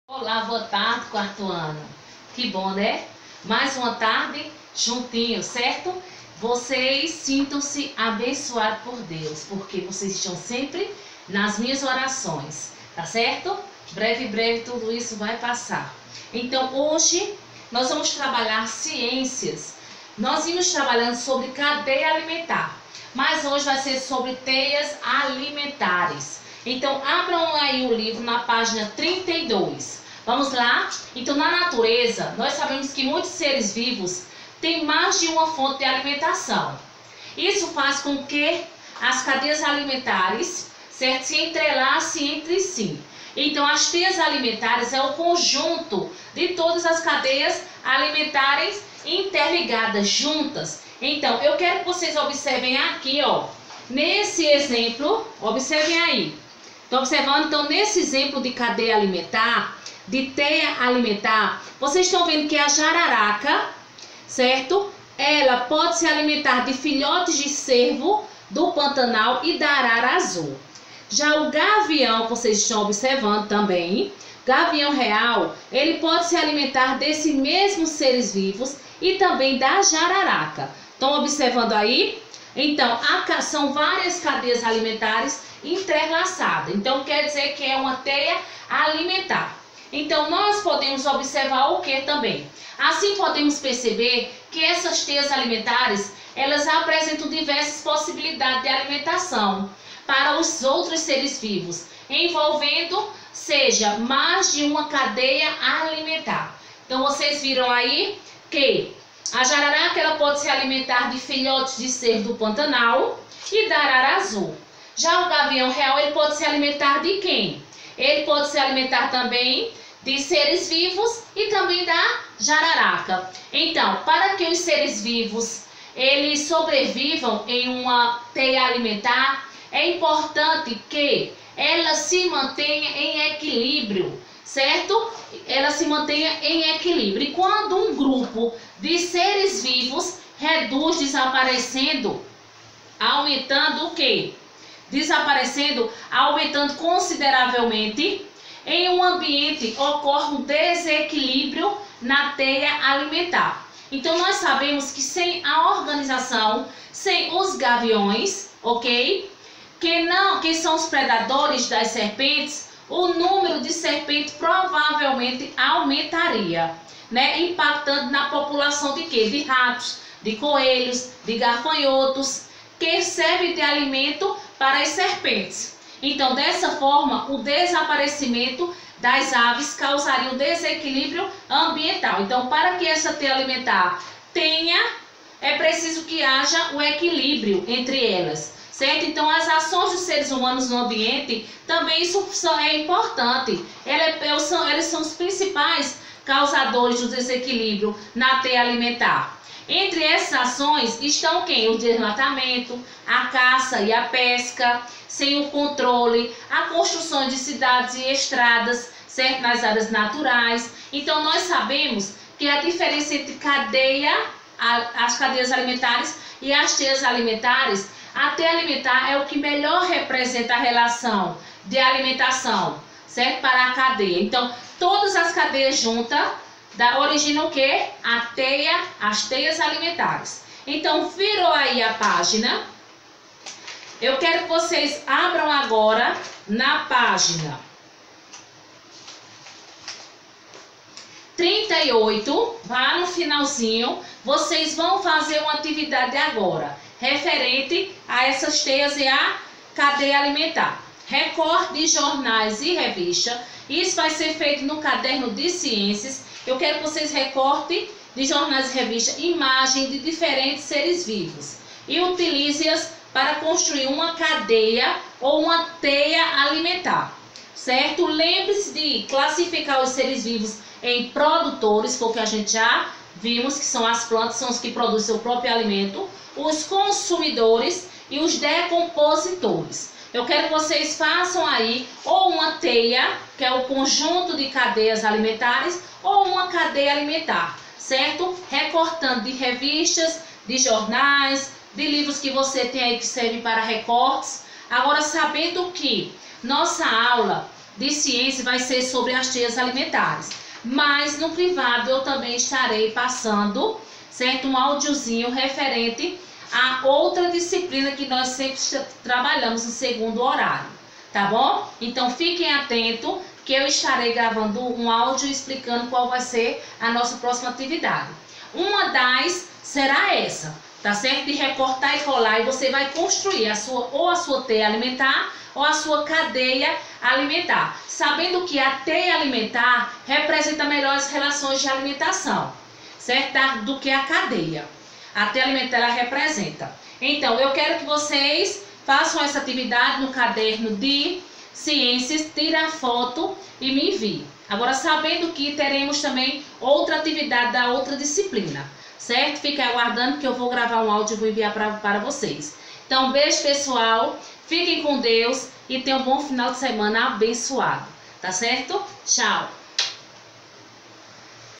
Olá, boa tarde, quarto ano. Que bom, né? Mais uma tarde juntinho, certo? Vocês sintam-se abençoados por Deus, porque vocês estão sempre nas minhas orações, tá certo? Breve, tudo isso vai passar. Então, hoje nós vamos trabalhar ciências. Nós vimos trabalhando sobre cadeia alimentar, mas hoje vai ser sobre teias alimentares. Então, abram aí o livro na página 32. Vamos lá? Então, na natureza, nós sabemos que muitos seres vivos têm mais de uma fonte de alimentação. Isso faz com que as cadeias alimentares, certo, se entrelacem entre si. Então, as teias alimentares é o conjunto de todas as cadeias alimentares interligadas, juntas. Então, eu quero que vocês observem aqui, ó, nesse exemplo, observem aí. Estão observando? Então, nesse exemplo de cadeia alimentar, de teia alimentar, vocês estão vendo que a jararaca, certo? Ela pode se alimentar de filhotes de cervo do Pantanal e da arara azul. Já o gavião, vocês estão observando também, gavião real, ele pode se alimentar desses mesmos seres vivos e também da jararaca. Estão observando aí? Então, são várias cadeias alimentares entrelaçadas. Então, quer dizer que é uma teia alimentar. Então, nós podemos observar o que também? Assim, podemos perceber que essas teias alimentares, elas apresentam diversas possibilidades de alimentação para os outros seres vivos, envolvendo, seja, mais de uma cadeia alimentar. Então, vocês viram aí que a jararaca, ela pode se alimentar de filhotes de cervo do Pantanal e da arara azul. Já o gavião real, ele pode se alimentar de quem? Ele pode se alimentar também de seres vivos e também da jararaca. Então, para que os seres vivos eles sobrevivam em uma teia alimentar, é importante que ela se mantenha em equilíbrio, certo? Ela se mantenha em equilíbrio. E quando um grupo de seres vivos reduz, desaparecendo, aumentando o quê? Desaparecendo, aumentando consideravelmente, em um ambiente ocorre um desequilíbrio na teia alimentar. Então, nós sabemos que sem a organização, sem os gaviões, ok? Que são os predadores das serpentes, o número de serpentes provavelmente aumentaria, né? Impactando na população de quê? De ratos, de coelhos, de gafanhotos, que servem de alimento para as serpentes. Então, dessa forma, o desaparecimento das aves causaria um desequilíbrio ambiental. Então, para que essa teia alimentar tenha, é preciso que haja o equilíbrio entre elas, certo? Então, as ações dos seres humanos no ambiente, também isso é importante. Eles são os principais causadores do desequilíbrio na teia alimentar. Entre essas ações estão quem? O desmatamento, a caça e a pesca, sem o controle, a construção de cidades e estradas, certo? Nas áreas naturais. Então, nós sabemos que a diferença entre as cadeias alimentares e as teias alimentares, a teia alimentar é o que melhor representa a relação de alimentação, certo? Para a cadeia. Então, todas as cadeias juntas originam o que? As teias alimentares. Então, virou aí a página. Eu quero que vocês abram agora na página 38, lá no finalzinho, vocês vão fazer uma atividade agora, referente a essas teias e a cadeia alimentar. Recorte de jornais e revistas. Isso vai ser feito no caderno de ciências. Eu quero que vocês recortem de jornais e revistas imagens de diferentes seres vivos e utilize-as para construir uma cadeia ou uma teia alimentar, certo? Lembre-se de classificar os seres vivos em produtores, porque a gente já vimos que são as plantas, são os que produzem seu próprio alimento, os consumidores e os decompositores. Eu quero que vocês façam aí ou uma teia, que é o conjunto de cadeias alimentares, ou uma cadeia alimentar, certo? Recortando de revistas, de jornais, de livros que você tem aí que servem para recortes. Agora, sabendo que nossa aula de ciência vai ser sobre as teias alimentares. Mas no privado eu também estarei passando, certo? Um áudiozinho referente a outra disciplina que nós sempre trabalhamos no segundo horário, tá bom? Então fiquem atentos que eu estarei gravando um áudio explicando qual vai ser a nossa próxima atividade. Uma das será essa, tá certo? De recortar e colar, e você vai construir a sua teia alimentar ou a sua cadeia alimentar, sabendo que a teia alimentar representa melhores relações de alimentação, certo? Do que a cadeia. A teia alimentar ela representa. Então, eu quero que vocês façam essa atividade no caderno de ciências, tire a foto e me envie. Agora, sabendo que teremos também outra atividade da outra disciplina, certo? Fiquem aguardando que eu vou gravar um áudio e vou enviar para vocês. Então, beijo pessoal, fiquem com Deus e tenham um bom final de semana abençoado, tá certo? Tchau!